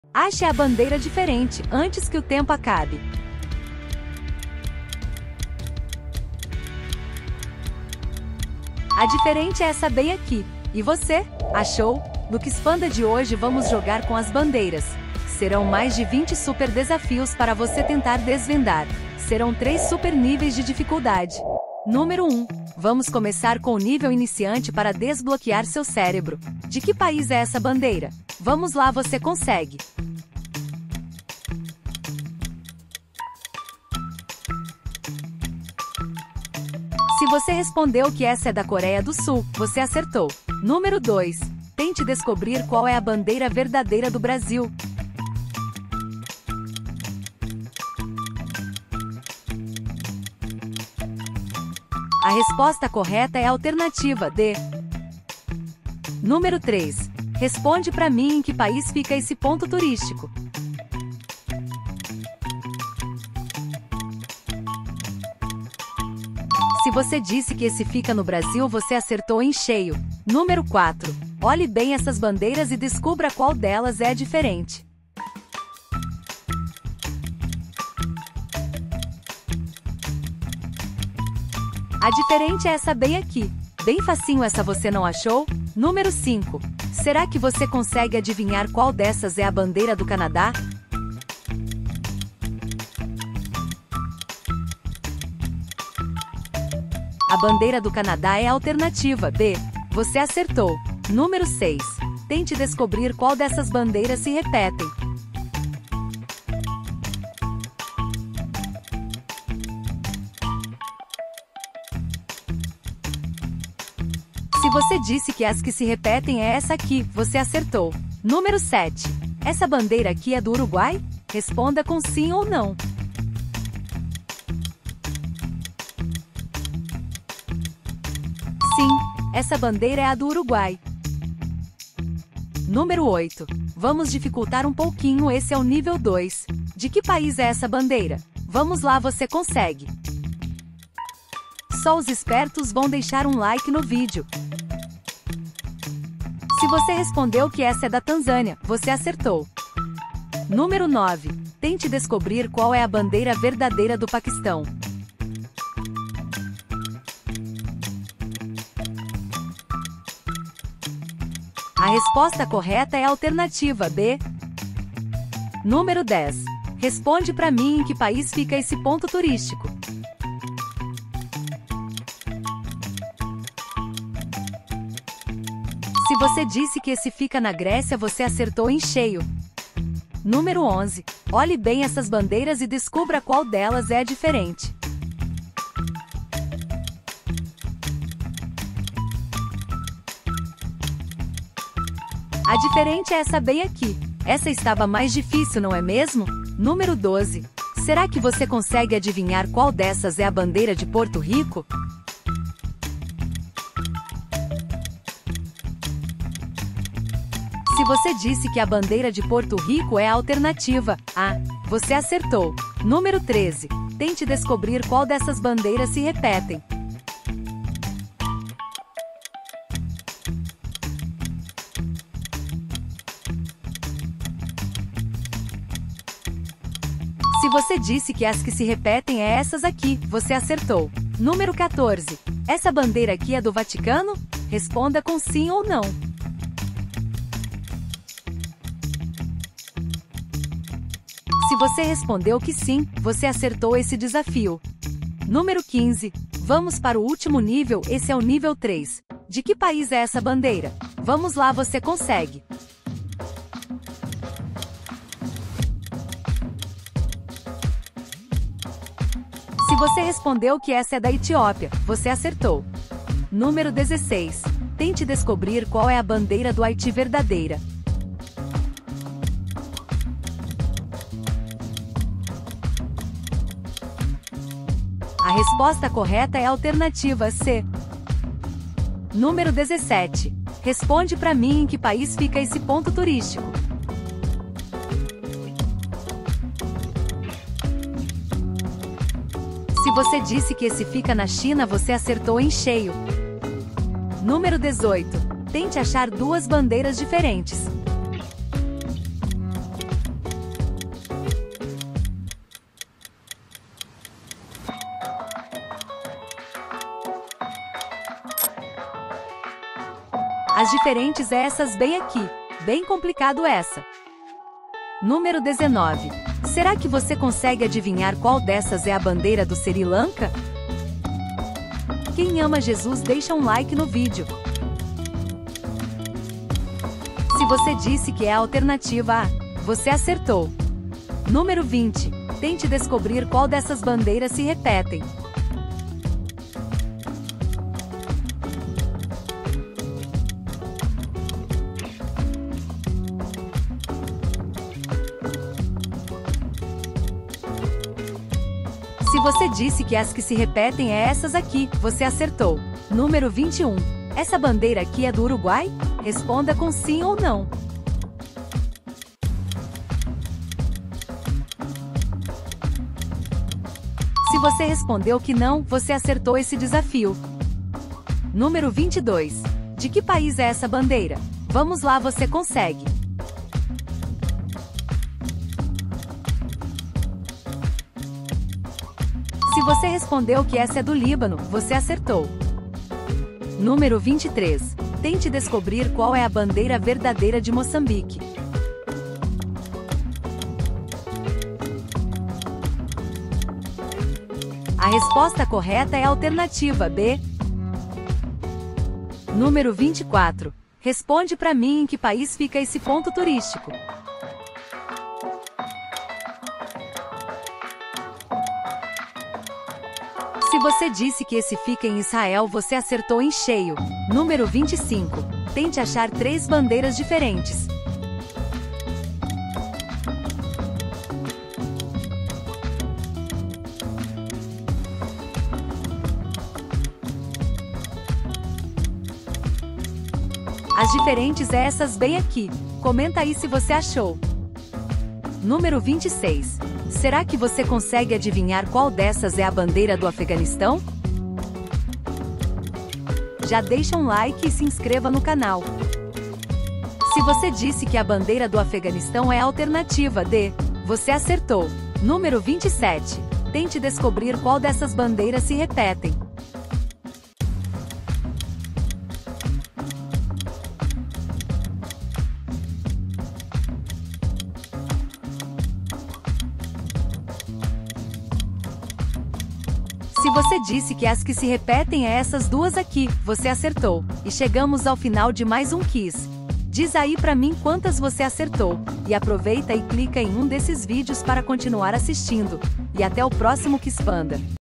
Ache a bandeira diferente antes que o tempo acabe. A diferente é essa bem aqui. E você? Achou? No Quizpanda de hoje vamos jogar com as bandeiras. Serão mais de 20 super desafios para você tentar desvendar. Serão 3 super níveis de dificuldade. Número 1. Vamos começar com o nível iniciante para desbloquear seu cérebro. De que país é essa bandeira? Vamos lá, você consegue. Se você respondeu que essa é da Coreia do Sul, você acertou. Número 2. Tente descobrir qual é a bandeira verdadeira do Brasil. A resposta correta é a alternativa D. Número 3. Responde para mim em que país fica esse ponto turístico. Se você disse que esse fica no Brasil, você acertou em cheio. Número 4. Olhe bem essas bandeiras e descubra qual delas é diferente. A diferente é essa bem aqui. Bem facinho, essa você não achou? Número 5. Será que você consegue adivinhar qual dessas é a bandeira do Canadá? A bandeira do Canadá é a alternativa B. Você acertou. Número 6. Tente descobrir qual dessas bandeiras se repetem. Se você disse que as que se repetem é essa aqui, você acertou. Número 7. Essa bandeira aqui é do Uruguai? Responda com sim ou não. Sim, essa bandeira é a do Uruguai. Número 8. Vamos dificultar um pouquinho, esse é o nível 2. De que país é essa bandeira? Vamos lá, você consegue. Só os espertos vão deixar um like no vídeo. Se você respondeu que essa é da Tanzânia, você acertou. Número 9. Tente descobrir qual é a bandeira verdadeira do Paquistão. A resposta correta é a alternativa B. Número 10. Responde para mim em que país fica esse ponto turístico. Se você disse que esse fica na Grécia, você acertou em cheio. Número 11. Olhe bem essas bandeiras e descubra qual delas é diferente. A diferente é essa bem aqui. Essa estava mais difícil, não é mesmo? Número 12. Será que você consegue adivinhar qual dessas é a bandeira de Porto Rico? Se você disse que a bandeira de Porto Rico é a alternativa A, você acertou. Número 13. Tente descobrir qual dessas bandeiras se repetem. Se você disse que as que se repetem é essas aqui, você acertou. Número 14. Essa bandeira aqui é do Vaticano? Responda com sim ou não. Se você respondeu que sim, você acertou esse desafio. Número 15. Vamos para o último nível, esse é o nível 3. De que país é essa bandeira? Vamos lá, você consegue. Se você respondeu que essa é da Etiópia, você acertou. Número 16. Tente descobrir qual é a bandeira do Haiti verdadeira. A resposta correta é a alternativa C. Número 17. Responde para mim em que país fica esse ponto turístico. Se você disse que esse fica na China, você acertou em cheio. Número 18. Tente achar duas bandeiras diferentes. As diferentes é essas bem aqui. Bem complicado essa. Número 19. Será que você consegue adivinhar qual dessas é a bandeira do Sri Lanka? Quem ama Jesus deixa um like no vídeo. Se você disse que é a alternativa A, você acertou. Número 20. Tente descobrir qual dessas bandeiras se repetem. Se você disse que as que se repetem é essas aqui, você acertou. Número 21. Essa bandeira aqui é do Uruguai? Responda com sim ou não. Se você respondeu que não, você acertou esse desafio. Número 22. De que país é essa bandeira? Vamos lá, você consegue. Se você respondeu que essa é do Líbano, você acertou. Número 23. Tente descobrir qual é a bandeira verdadeira de Moçambique. A resposta correta é a alternativa B. Número 24. Responde para mim em que país fica esse ponto turístico. Se você disse que esse fica em Israel, você acertou em cheio. Número 25. Tente achar 3 bandeiras diferentes. As diferentes é essas bem aqui. Comenta aí se você achou. Número 26. Será que você consegue adivinhar qual dessas é a bandeira do Afeganistão? Já deixa um like e se inscreva no canal. Se você disse que a bandeira do Afeganistão é a alternativa D, você acertou. Número 27. Tente descobrir qual dessas bandeiras se repetem. Se você disse que as que se repetem é essas duas aqui, você acertou. E chegamos ao final de mais um quiz. Diz aí pra mim quantas você acertou. E aproveita e clica em um desses vídeos para continuar assistindo. E até o próximo Quiz Panda.